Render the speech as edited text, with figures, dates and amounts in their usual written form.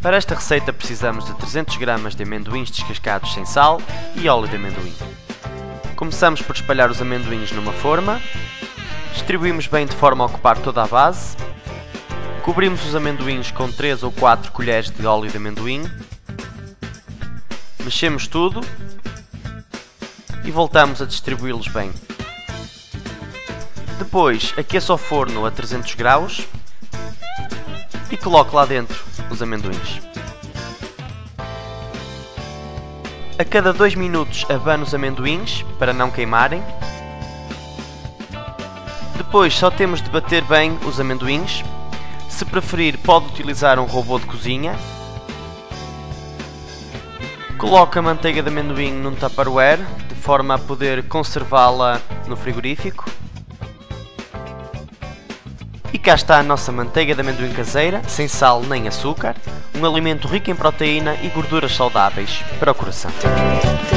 Para esta receita precisamos de 300 gramas de amendoins descascados sem sal e óleo de amendoim. Começamos por espalhar os amendoins numa forma, distribuímos bem de forma a ocupar toda a base, cobrimos os amendoins com 3 ou 4 colheres de óleo de amendoim, mexemos tudo e voltamos a distribuí-los bem. Depois aqueça o forno a 300 graus e coloque lá dentro os amendoins. A cada 2 minutos abane os amendoins para não queimarem. Depois só temos de bater bem os amendoins. Se preferir, pode utilizar um robô de cozinha. Coloque a manteiga de amendoim num Tupperware de forma a poder conservá-la no frigorífico. E cá está a nossa manteiga de amendoim caseira, sem sal nem açúcar, um alimento rico em proteína e gorduras saudáveis para o coração.